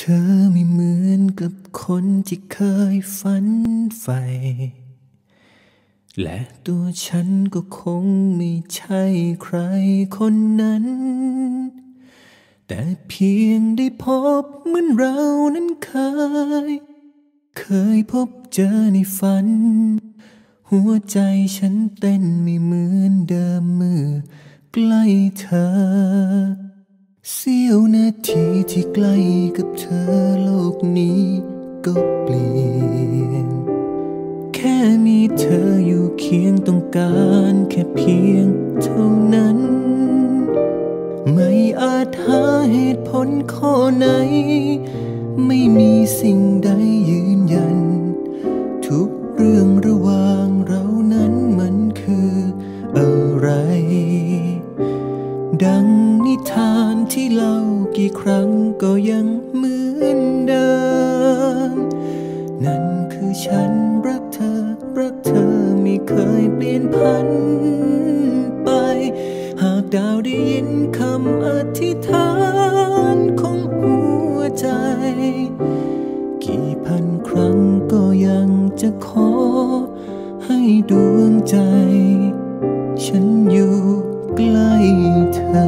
อไม่เหมือนกับคนที่เคยฝันใฝ่และตัวฉันก็คงไม่ใช่ใครคนนั้นแต่เพียงได้พบเหมือนเรานั้นเคยพบเจอในฝันหัวใจฉันเต้นไม่เหมือนเดิมเมื่อใกล้เธอเสี้ยวนาทีที่ใกล้กับเธอโลกนี้ก็เปลี่ยนแค่มีเธออยู่เคียงต้องการแค่เพียงเท่านั้นไม่อาจหาเหตุผลข้อไหนไม่มีสิ่งใดยืนยันทุกเรื่องระหว่างเรานั้นมันคืออะไรดังนิทานที่เล่ากี่ครั้งก็ยังเหมือนเดิมนั่นคือฉันรักเธอไม่เคยเปลี่ยนผันไปหากดาวได้ยินคำอธิษฐานของหัวใจกี่พันครั้งก็ยังจะขอให้ดวงใจฉันอยู่ใกล้เธอ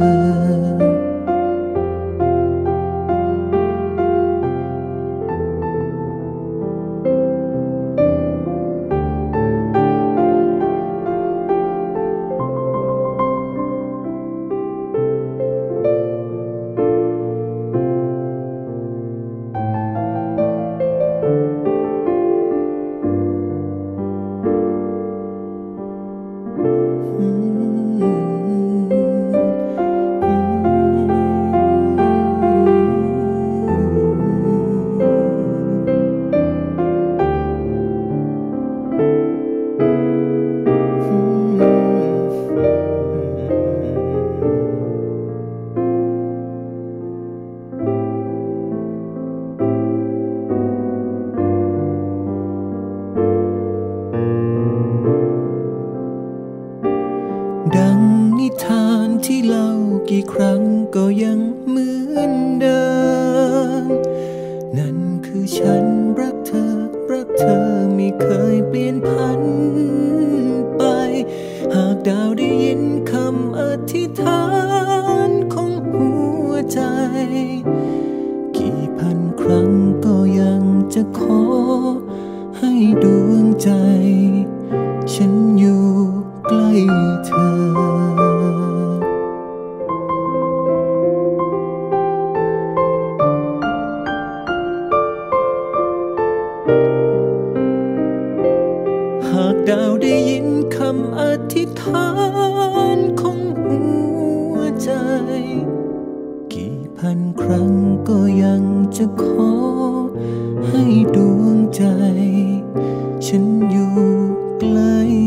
ดังนิทานที่เล่ากี่ครั้งก็ยังเหมือนเดิมนั่นคือฉันรักเธอไม่เคยเปลี่ยนผันไปหากดาวได้ยินคำอธิษฐานของหัวใจกี่พันครั้งก็ยังจะขอให้ดวงใจฉันอยู่ใกล้เธอหากดาวได้ยินคำอธิษฐานของหัวใจกี่พันครั้งก็ยังจะขอให้ดวงใจฉันอยู่ใกล้